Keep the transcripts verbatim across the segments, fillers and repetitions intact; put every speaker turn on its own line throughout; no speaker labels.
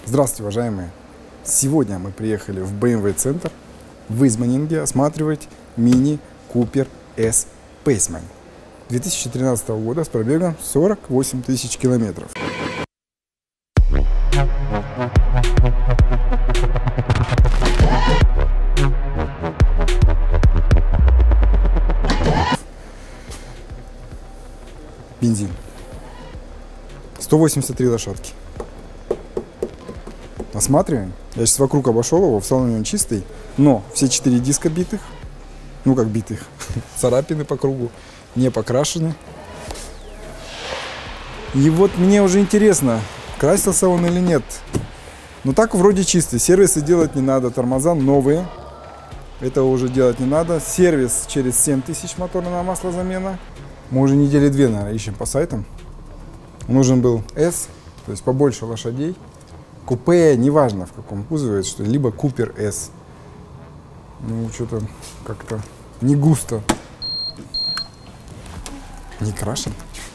Здравствуйте, уважаемые! Сегодня мы приехали в бэ эм вэ центр в Изманинге осматривать мини Купер S Paceman две тысячи тринадцатого года с пробегом сорок восемь тысяч километров. Бензин. сто восемьдесят три лошадки. Осматриваем. Я сейчас вокруг обошел его, в салоне он чистый, но все четыре диска битых, ну как битых, царапины по кругу, не покрашены. И вот мне уже интересно, красился он или нет. Ну так вроде чистый, сервисы делать не надо, тормоза новые, этого уже делать не надо. Сервис через семь тысяч, моторное масло замена. Мы уже недели две, наверное, ищем по сайтам. Нужен был S, то есть побольше лошадей. Купе, неважно в каком кузове, что либо Купер S. Ну, что-то как-то не густо. Не крашен.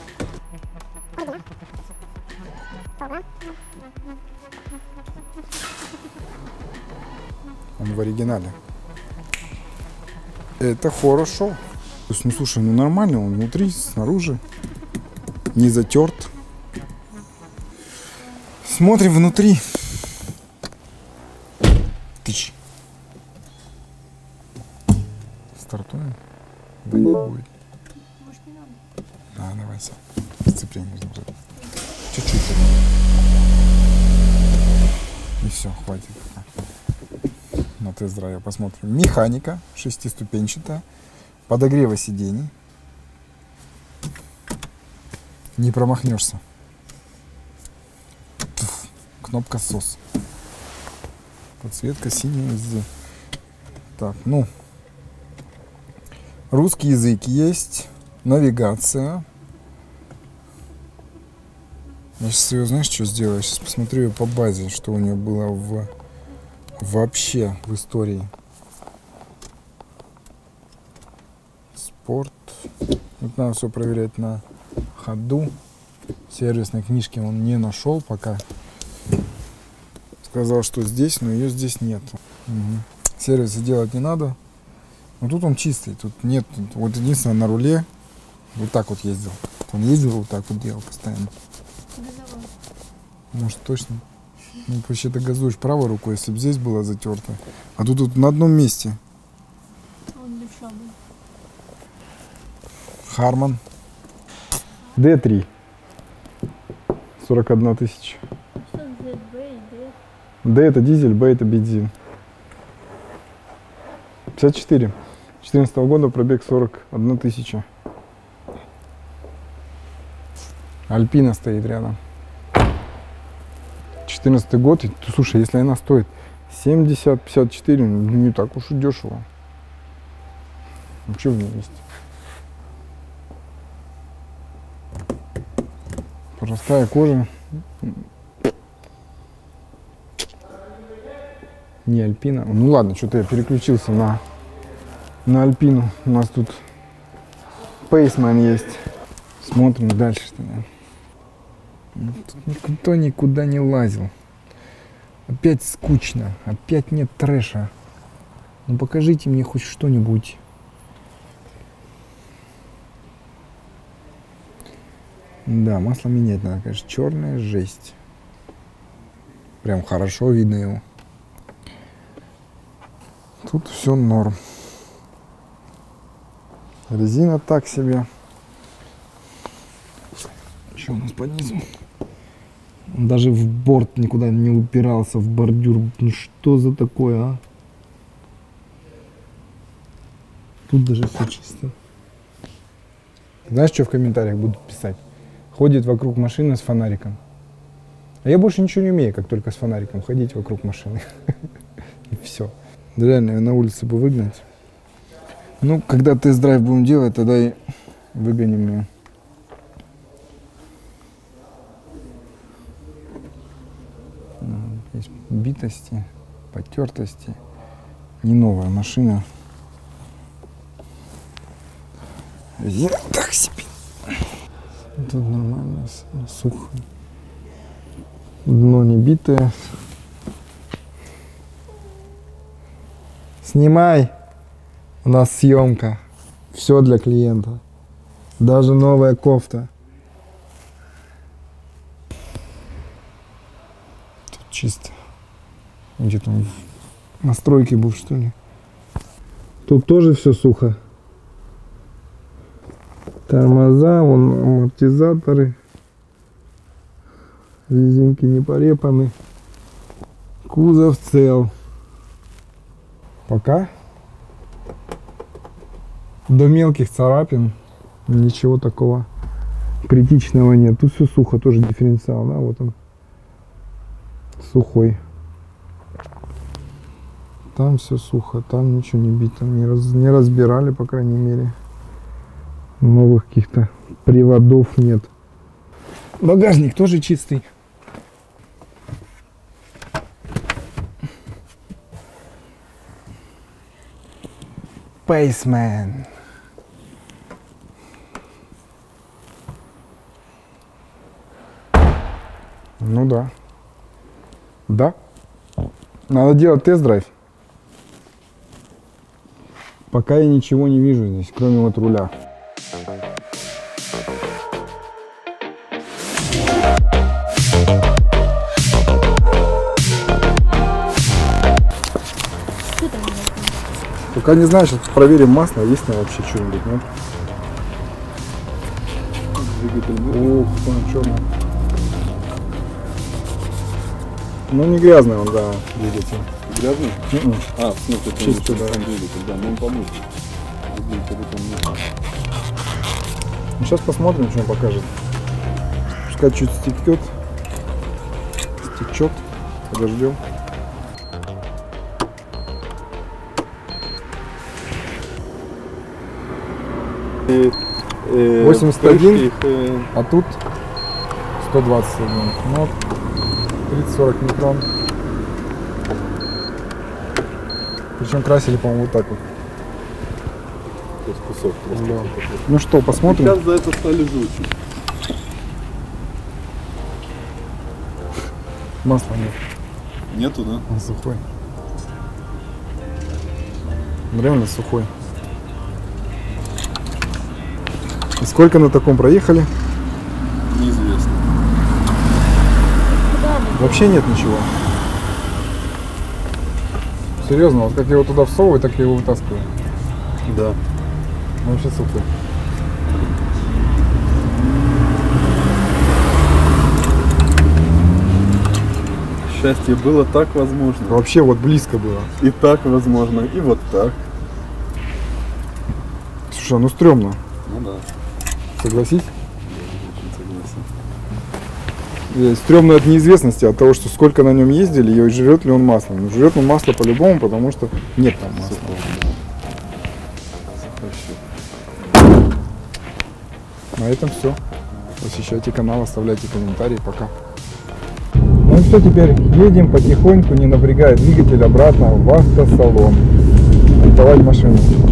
Он в оригинале. Это хорошо. То есть, ну слушай, ну нормально, он внутри, снаружи. Не затерт. Смотрим внутри. Тыч. Стартуем? Да не будет.
Может, не надо?
А, давай сам. Сцепление нужно. Чуть-чуть. И все, хватит. На тест-драйве посмотрим. Механика шестиступенчатая. Подогрева сидений. Не промахнешься. Кнопка сос. Подсветка синяя везде. Так, ну. Русский язык есть. Навигация. Я сейчас ее, знаешь, что сделаю? Сейчас посмотрю ее по базе, что у нее было в вообще в истории. Спорт. Вот надо все проверять на ходу. Сервисной книжки он не нашел пока. Сказал, что здесь, но ее здесь нет. Угу. Сервисы делать не надо. Но тут он чистый. Тут нет. Вот единственное на руле. Вот так вот ездил. Он ездил вот так вот делал постоянно.
Газовал.
Может точно. Ну вообще-то газуешь правой рукой, если бы здесь было затерто. А тут, тут на одном месте.
Он левша был.
Харман. дэ три. сорок одна тысяча.
Что Z, B и D?
D это дизель, B это бензин. пятьдесят четыре. две тысячи четырнадцатого года пробег сорок одна тысяча. Альпина стоит рядом. четырнадцатый год. И, слушай, если она стоит семьдесят пятьдесят четыре, не так уж и дешево. Ну что в ней есть? Простая кожа. Не Альпина. Ну ладно, что-то я переключился на, на Альпину. У нас тут Paceman есть. Смотрим дальше. Тут никто никуда не лазил. Опять скучно. Опять нет трэша. Ну покажите мне хоть что-нибудь. Да, масло менять надо, конечно. Черная жесть. Прям хорошо видно его. Тут все норм. Резина так себе. Что у нас под низом? Он даже в борт никуда не упирался, в бордюр. Ну что за такое, а? Тут даже все чисто. Знаешь, что в комментариях будут писать? Ходит вокруг машины с фонариком. А я больше ничего не умею, как только с фонариком ходить вокруг машины. И все. Реально, ее на улице бы выгнать. Ну, когда тест-драйв будем делать, тогда и выгоним ее. Есть битости, потертости. Не новая машина. Резина так себе. Тут нормально, сухо. Дно не битое. Снимай. У нас съемка. Все для клиента. Даже новая кофта. Тут чисто. Где там настройки будут, что ли? Тут тоже все сухо. Тормоза, вон амортизаторы. Резинки не порепаны. Кузов цел. Пока до мелких царапин ничего такого критичного нет. Тут все сухо, тоже дифференциал, да, вот он сухой. Там все сухо, там ничего не бито, не, раз, не разбирали, по крайней мере. Новых каких-то приводов нет. Багажник тоже чистый. Paceman. Ну да. Да. Надо делать тест-драйв. Пока я ничего не вижу здесь, кроме вот руля. Пока не знаю, сейчас проверим масло, есть ли вообще что-нибудь, нет? Ух, он черный. Ну не грязный он, да, двигатель.
Грязный?
Mm-mm.
А, в смысле, это
чистый, да.
Двигатель, да, ну он помыть.
Ну, сейчас посмотрим, что он покажет. Пускай чуть стекет. Стечет. Подождем. восемьдесят один, а тут сто двадцать один. Ну, тридцать-сорок микрон. Причем красили, по-моему, вот так вот.
То есть кусок просто.
Да. Ну что, посмотрим.
Сейчас за это стали жуть.
Масла нет.
Нету, да?
Он сухой. Реально сухой. И сколько на таком проехали?
Неизвестно.
Вообще нет ничего. Серьезно, вот как я его туда всовываю, так я его вытаскиваю.
Да.
Он вообще сухой.
Счастье было так возможно.
Вообще вот близко было.
И так возможно, и вот так.
Слушай, ну стрёмно.
Ну да.
Согласись?
Очень согласен.
И стрёмно от неизвестности, от того, что сколько на нем ездили, и жрет ли он масло. Ну, жрет он масло по-любому, потому что нет там масла. На этом все. Посещайте канал, оставляйте комментарии. Пока. Ну все, теперь едем потихоньку, не напрягая двигатель, обратно в автосалон. Арендовать машину.